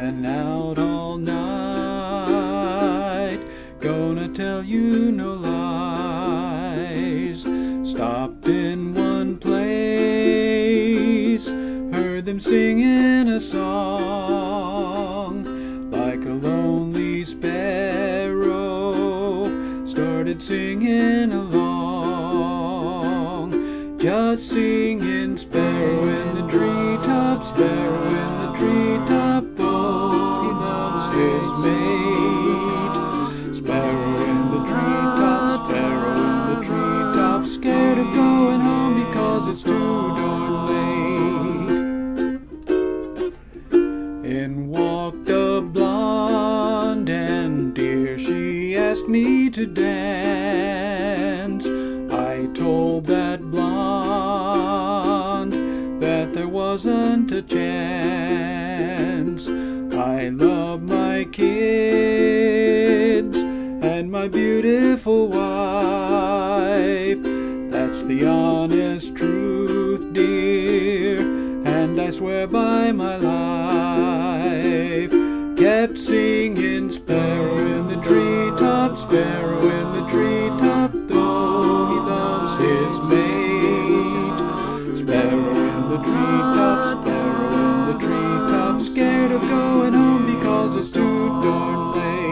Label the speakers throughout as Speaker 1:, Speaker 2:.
Speaker 1: been out all night, gonna tell you no lies. Stopped in one place, heard them singing a song, like a lonely sparrow, started singing along, just singing sparrow in the treetop, sparrow in the treetop, oh, he loves his mate. Sparrow in the treetop, sparrow in the treetop, scared of going home because it's too darn late. In walked a blonde and dear, she asked me to dance. I told that blonde that there wasn't a chance. I love my kids and my beautiful wife. That's the honest truth, dear, and I swear by my life. Kept singing sparrow in the treetop, sparrow in the treetop, though he loves his mate. Sparrow in the treetop, sparrow in the treetop, scared of going home because it's too darn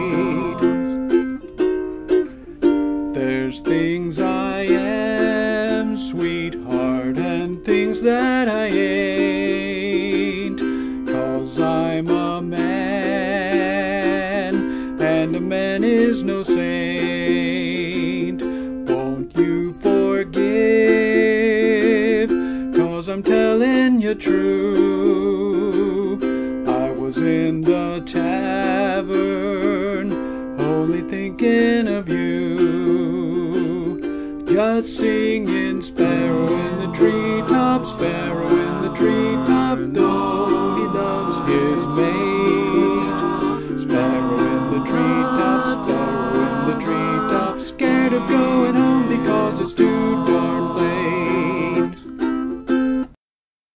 Speaker 1: late. There's things I am, sweetheart, and things that I ain't, 'cause I'm a man, and a man is no saint. Won't you forgive, 'cause I'm telling you true. I was in the tavern, only thinking of you, just singing sparrow